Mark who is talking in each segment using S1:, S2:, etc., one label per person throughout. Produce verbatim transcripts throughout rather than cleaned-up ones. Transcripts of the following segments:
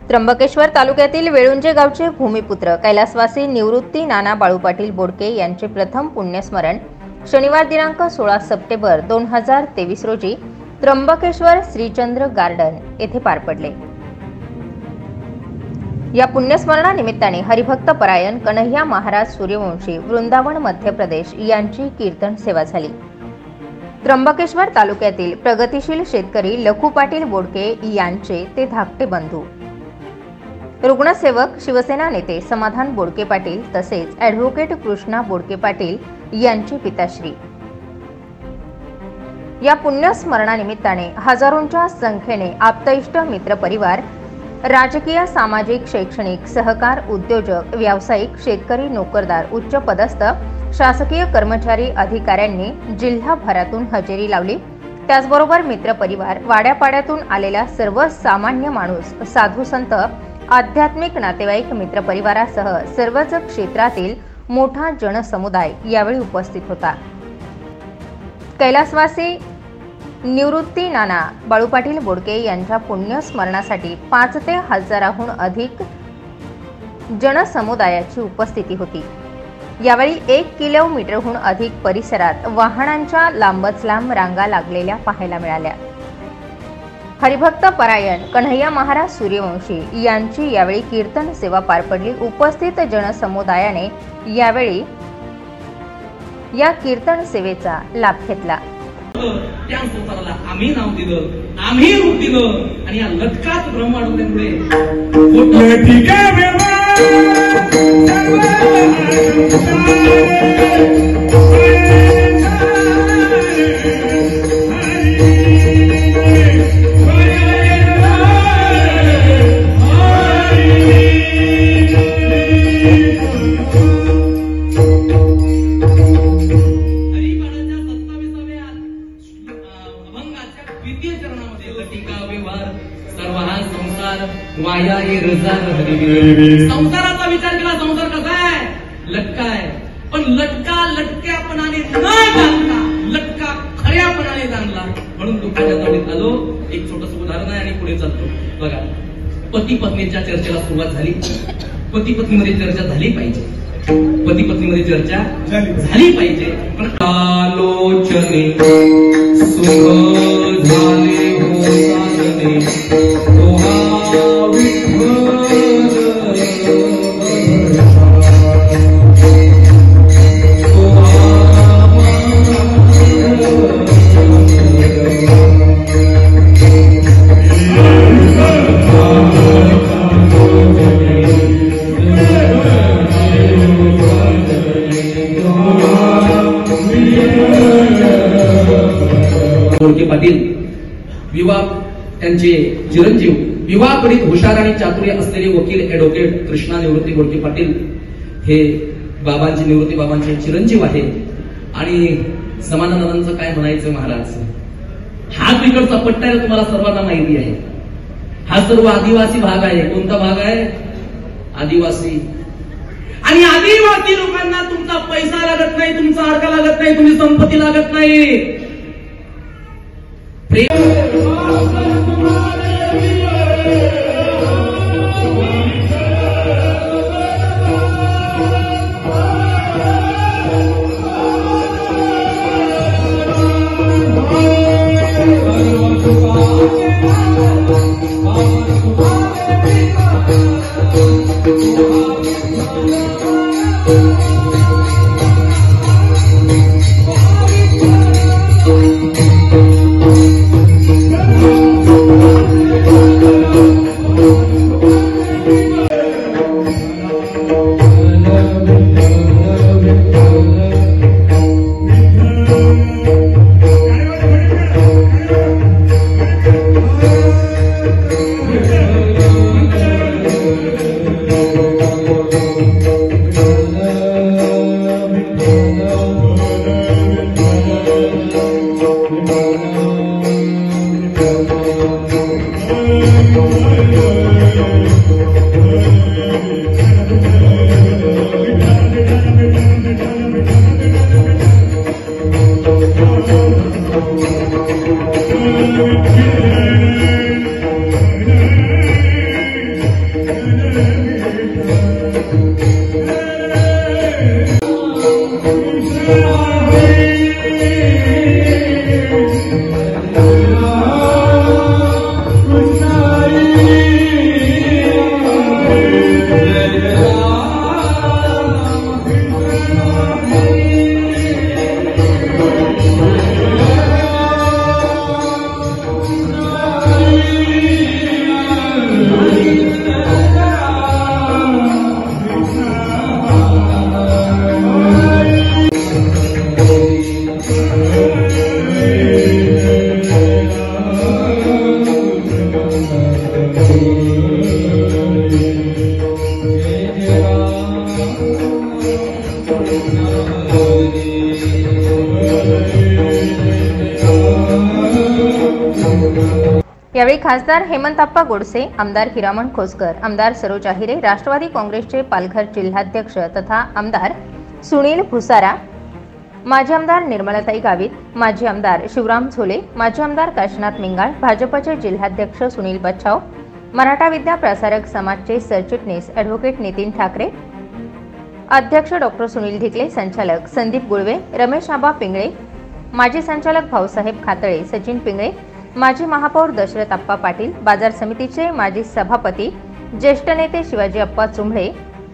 S1: त्र्यंबकेश्वर तालुक्यातील वेळुंजे गावचे भूमिपुत्र कैलासवासी निवृत्ती नाना बाळू पाटील बोडके यांचे प्रथम पुण्यस्मरण शनिवार दिनांक सोळा सप्टेंबर दोन हजार तेवीस रोजी त्र्यंबकेश्वर श्रीचंद्र गार्डन येथे पार पडले। या पुण्यस्मरणानिमित्ताने हरिभक्त परायण कन्हैया महाराज सूर्यवंशी वृंदावन मध्य प्रदेश यांची कीर्तन सेवा झाली। त्र्यंबकेश्वर तालुक्यातील प्रगतिशील शेतकरी लखू पाटील बोडके यांचे ते धाकटे बंधू, रुग्णसेवक शिवसेना नेते समाधान बोडके पाटील तसेच ॲडव्होकेट कृष्णा बोडके पाटील यांचे पिताश्री। या पुण्यस्मरणानिमित्ताने हजारोंच्या संख्येने आप्तइष्ट मित्र परिवार, राजकीय सामाजिक शैक्षणिक सहकार उद्योजक व्यावसायिक शेतकरी नोकरदार उच्च पदस्थ शासकीय कर्मचारी अधिकाऱ्यांनी जिल्हाभरातून हजेरी लावली। त्याचबरोबर मित्र परिवार, वाड्यापाड्यातून आलेला सर्व सामान्य माणूस, साधू संत, आध्यात्मिक नातेवाईक मित्र परिवारासह सर्वच क्षेत्रातील मोठा जनसमुदाय यावेळी उपस्थित होता। कैलासवासी निवृत्ती नाना बाळू पाटील बोडके यांच्या पुण्यस्मरणासाठी पाच ते हजाराहून अधिक जनसमुदायाची उपस्थिती होती। यावेळी एक किलोमीटरहून अधिक परिसरात वाहनांच्या लांबच लांब रांगा लागलेल्या पाहायला मिळाल्या। हरिभक्त परायण कन्हैया महाराज सूर्यवंशी यांची यावेळी कीर्तन सेवा पार पडली। उपस्थित जनसमुदायाने यावेळी या कीर्तन सेवेचा लाभ घेतला।
S2: त्या स्तोत्राला आम्ही नाव दिलं, आम्ही रूप दिलं आणि या लटकात ब्रह्मांडमुळे संसाराचा विचार केला, संसार कसा आहे, लटका आहे, पण लटका लटक्यापणाने न जाणता लटका खऱ्यापणाने जाणला म्हणून दुःखाच्या तोडीत आलो। एक छोटस उदाहरण आहे आणि पुढे चालतो। बघा, पती पत्नीच्या चर्चेला सुरुवात झाली। पती पत्नीमध्ये चर्चा झाली पाहिजे, पती पत्नीमध्ये चर्चा झाली पाहिजे, पण आलोचने सुख झाले हो साधने बोडके पाटील विवाह त्यांचे चिरंजीव, विवाह पीडित हुशार आणि चातुर्य असलेले वकील ॲडव्होकेट कृष्णा निवृत्ती बोडके पाटील हे बाबांचे निवृत्ती बाबांचे चिरंजीव आहे। आणि समानंदांचं काय म्हणायचं महाराज, हा तिकडचा पट्टा आहे, तुम्हाला सर्वांना माहिती आहे। हा सर्व आदिवासी भाग आहे। कोणता भाग आहे? आदिवासी। आणि आदिवासी लोकांना तुमचा पैसा लागत नाही, तुमचा अडका लागत नाही, तुमची संपत्ती लागत नाही।
S1: यावेळी खासदार हेमंतप्पा गोडसे, आमदार हिरामण खोसकर, आमदार सरोज आहिरे, राष्ट्रवादी काँग्रेसचे पालघर जिल्हाध्यक्ष तथा आमदार सुनील भुसारा, माजी आमदार निर्मलाताई गावित, माजी आमदार शिवराम झोले, माजी आमदार काशीनाथ मिंगाळ, भाजपचे जिल्हाध्यक्ष सुनील बच्छाव, मराठा विद्या प्रसारक समाजचे सरचिटणीस ॲडव्होकेट नितीन ठाकरे, अध्यक्ष डॉक्टर सुनील ढिकले, संचालक संदीप गुळवे, रमेश आबा पिंगळे, माजी संचालक भाऊसाहेब खातळे, सचिन पिंगळे, माजी महापौर दशरथ आप्पा पाटील, बाजार समितीचे माजी सभापती ज्येष्ठ नेते शिवाजी आप्पा चुंभळे,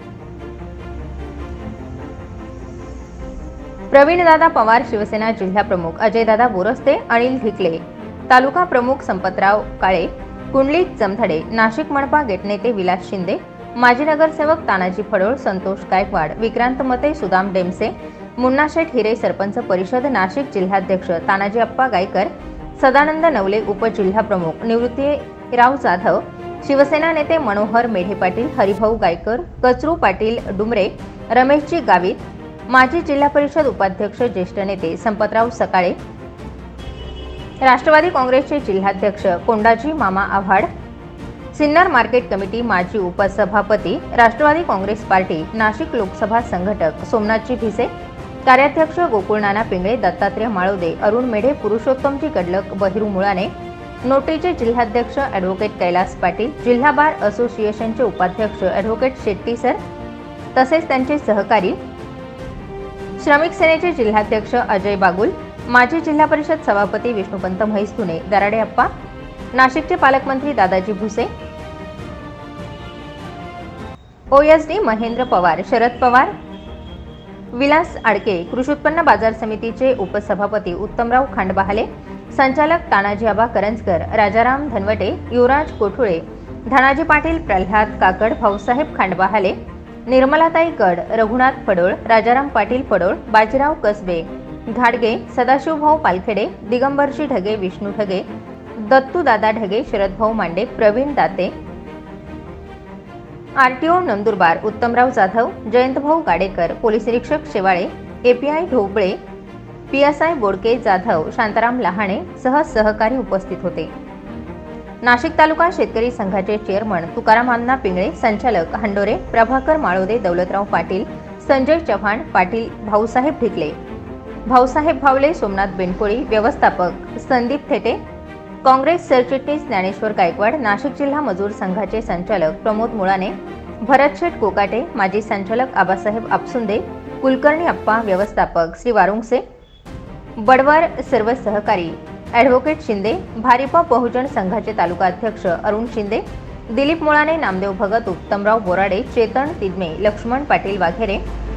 S1: प्रवीणदादा पवार, शिवसेना जिल्हा प्रमुख अजयदादा बोरस्ते, अनिल ढिकले, तालुका प्रमुख संपतराव काळे, कुंडलिक जमधडे, नाशिक मनपा गटनेते विलास शिंदे, माजी नगरसेवक तानाजी फडोळ, संतोष गायकवाड, विक्रांत मते, सुदाम डेमसे, मुन्नाशेठ हिरे, सरपंच परिषद नाशिक जिल्हाध्यक्ष तानाजी आप्पा गायकर, सदानंद नवले, उपजिल्हा प्रमुख निवृत्तीराव जाधव, शिवसेना नेते मनोहर मेढे पाटील, हरिभाऊ गायकर, कचरू पाटील डुमरे, रमेशजी गावित, माजी जिल्हा परिषद उपाध्यक्ष ज्येष्ठ नेते संपतराव सकाळे, राष्ट्रवादी काँग्रेसचे जिल्हाध्यक्ष कोंडाजी मामा आव्हाड, सिन्नर मार्केट कमिटी माजी उपसभापती, राष्ट्रवादी काँग्रेस पार्टी नाशिक लोकसभा संघटक सोमनाथजी भिसे, कार्याध्यक्ष गोकुळनाना पिंगळे, दत्तात्रय माळोदे, अरुण मेढे, पुरुषोत्तमजी कडलक, बहिरू मुळाने, नोटेचे जिल्हाध्यक्ष ॲडव्होकेट कैलास पाटील, जिल्हा बार असोसिएशनचे उपाध्यक्ष ॲडव्होकेट शेट्टी सर तसेच त्यांचे सहकारी, श्रमिक सेनेचे जिल्हाध्यक्ष अजय बागुल, माजी जिल्हा परिषद सभापती विष्णुपंत म्हैसुने, दराडे अप्पा, नाशिकचे पालकमंत्री दादाजी भुसे, ओएसडी महेंद्र पवार, शरद पवार, विलास आडके, कृषी उत्पन्न बाजार समितीचे उपसभापती उत्तमराव खांडबहाले, संचालक तानाजी आबा करंजकर, राजाराम धनवटे, युवराज कोठुळे, धनाजी पाटील, प्रल्हाद काकड, भाऊसाहेब खांडबहाले, निर्मलाताई गड, रघुनाथ पडोळ, राजाराम पाटील पडोळ, बाजीराव कसबे, घाडगे, सदाशिवभाऊ पालखेडे, दिगंबरजी ढगे, विष्णू ढगे, दत्तू दादा ढगे, शरदभाऊ मांडे, प्रवीण दाते, आरटीओ नंदुरबार उत्तमराव जाधव, जयंतभाऊ गाडेकर, पोलीस निरीक्षक शेवाळे, एपीआय ढोबळे, पीएसआय बोडके जाधव, शांताराम लहाणे सह सहकारी उपस्थित होते. नाशिक तालुका शेतकरी संघाचे चेअरमन तुकाराम अण्णा पिंगळे, संचालक हंडोरे, प्रभाकर माळोदे, दौलतराव पाटील, संजय चव्हाण, पाटील भाऊसाहेब ढिकले, भाऊसाहेब भावले, सोमनाथ बेनकोळी, व्यवस्थापक संदीप थेटे, काँग्रेस सरचिटणीस ज्ञानेश्वर गायकवाड, नाशिक जिल्हा मजूर संघाचे संचालक प्रमोद मुळाने, भरतशेठ कोकाटे, माजी संचालक आबासाहेब आपसुंदे, कुलकर्णी अप्पा, व्यवस्थापक श्री वारुंगसे, बडवर, सर्व सहकारी ॲडव्होकेट शिंदे, भारिपा बहुजन संघाचे तालुका अध्यक्ष अरुण शिंदे, दिलीप मुळाने, नामदेव भगत, उत्तमराव बोराडे, चेतन तिदमे, लक्ष्मण पाटील वाघेरे,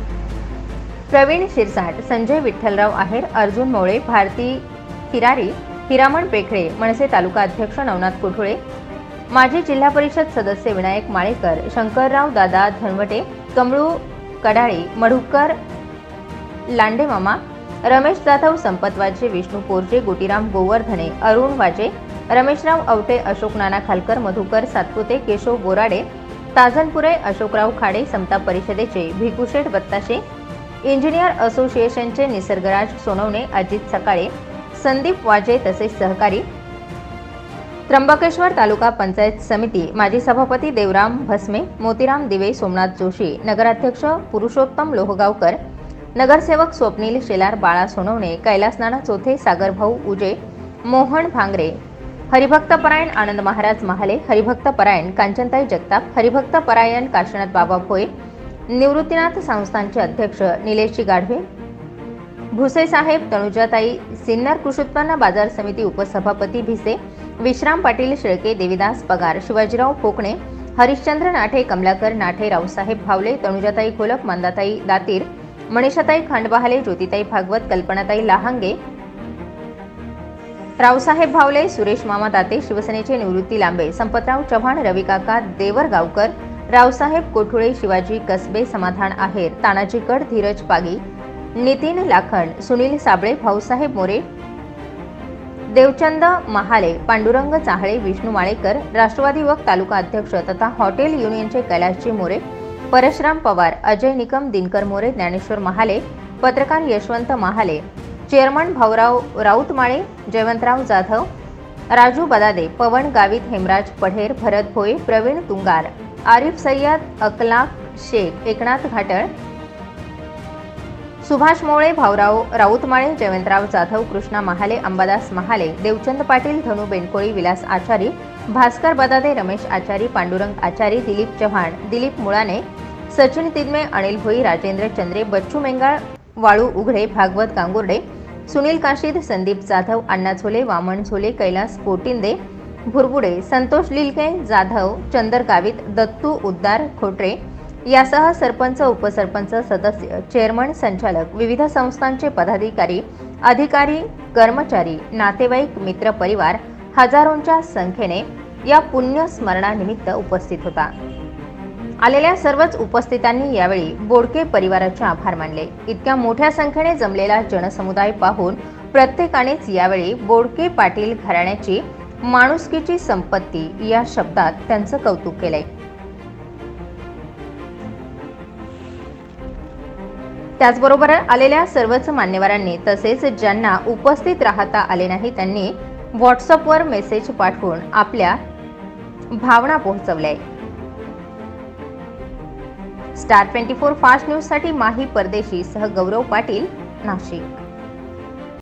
S1: प्रवीण शिरसाट, संजय विठ्ठलराव आहेर, अर्जुन मोळे, भारती हिरारी, हिरामण पेखळे, मनसे तालुका अध्यक्ष नवनाथ कोठुळे, माजी जिल्हा परिषद सदस्य विनायक माळेकर, शंकरराव दादा धनवटे, कमळू कडाळी, मधुकर लांडे मामा, रमेश जाधव, संपत वाजे, विष्णू पोरजे, गोटीराम गोवर्धने, अरुण वाजे, रमेशराव आवटे, अशोक नाना खालकर, मधुकर सातपुते, केशव बोराडे, ताजनपुरे, अशोकराव खाडे, समता परिषदेचे भिकुशेठ बत्ताशे, इंजिनियर असोसिएशनचे निसर्गराज सोनवणे, अजित सकाळे, संदीप वाजे तसेच सहकारी, त्र्यंबकेश्वर तालुका पंचायत समिती माजी सभापती देवराम भस्मे, मोतीराम दिवे, सोमनाथ जोशी, नगराध्यक्ष पुरुषोत्तम लोहगावकर, नगरसेवक स्वप्नील शेलार, बाळा सोनवणे, कैलास नाना चोथे, सागरभाऊ उजे, मोहन भांगरे, हरिभक्तपरायण आनंद महाराज महाले, हरिभक्तपरायण कांचनताई जगताप, हरिभक्तपरायण काशीनाथ बाबा भोये, निवृत्तीनाथ संस्थानचे अध्यक्ष निलेशजी गाढवे, भुसे साहेब, तनुजाताई, सिन्नर कृषी उत्पन्न बाजार समिती उपसभापती भिसे, विश्राम पाटील शेळके, देविदास पगार, शिवाजीराव फोकणे, हरिश्चंद्र नाठे, कमलाकर नाठे, रावसाहेब भावले, तनुजाताई खोलक, मंदाताई दातीर, मनीषाताई खांडबहाले, ज्योतिताई भागवत, कल्पनाताई लहांगे, रावसाहेब भावले, सुरेश मामा दाते, शिवसेनेचे निवृत्ती लांबे, संपतराव चव्हाण, रविकाका देवरगावकर, रावसाहेब कोठुळे, शिवाजी कसबे, समाधान आहेर, तानाजी कड, धीरज पागी, नितीन लाखंड, सुनील साबळे, भाऊसाहेब मोरे, देवचंद महाले, पांडुरंग चाहळे, विष्णू माळेकर, राष्ट्रवादी युवक तालुका अध्यक्ष तथा हॉटेल युनियनचे कैलासजी मोरे, परशुराम पवार, अजय निकम, दिनकर मोरे, ज्ञानेश्वर महाले, पत्रकार यशवंत महाले, चेअरमन भाऊराव राऊतमाळे, जयवंतराव जाधव, राजू बदादे, पवन गावित, हेमराज पढेर, भरत भोये, प्रवीण तुंगार, आरिफ सय्यद, अकलाक शेख, एकनाथ घाटळ, सुभाष मोळे, भाऊराव राऊतमाळे, जयवंतराव जाधव, कृष्णा महाले, अंबादास महाले, देवचंद पाटील, धनु बेनकोळी, विलास आचारी, भास्कर बदादे, रमेश आचारी, पांडुरंग आचारी, दिलीप चव्हाण, दिलीप मुळाने, सचिन तिदमे, अनिल भोई, राजेंद्र चंद्रे, बच्चू मेंगाळ, वाळू उघडे, भागवत गांगुर्डे, सुनील काशीद, संदीप जाधव, अण्णा झोले, वामन झोले, कैलास पोटिंदे, भुरबुडे, संतोष लिलके, जाधव, चंदर गावित, दत्तू उद्दार खोटरे यासह सरपंच, उपसरपंच, सदस्य, चेअरमन, संचालक, विविध संस्थांचे पदाधिकारी, अधिकारी, कर्मचारी, नातेवाईक, मित्र परिवार हजारोंच्या संख्येने या पुण्य स्मरणानिमित्त उपस्थित होता। आलेल्या सर्वच उपस्थितांनी यावेळी बोडके परिवाराचे आभार मानले। इतक्या मोठ्या संख्येने जमलेला जनसमुदाय पाहून प्रत्येकानेच यावेळी बोडके पाटील घराण्याची माणुसकीची संपत्ती या शब्दात त्यांचं कौतुक केलंय। त्याचबरोबर आलेल्या सर्वच मान्यवरांनी तसेच ज्यांना उपस्थित राहता आले नाही त्यांनी व्हॉट्सअपवर मेसेज पाठवून आपल्या भावना पोहोचवल्या। Star twenty four fast news साठी माही परदेशी सह गौरव पाटील, नाशिक।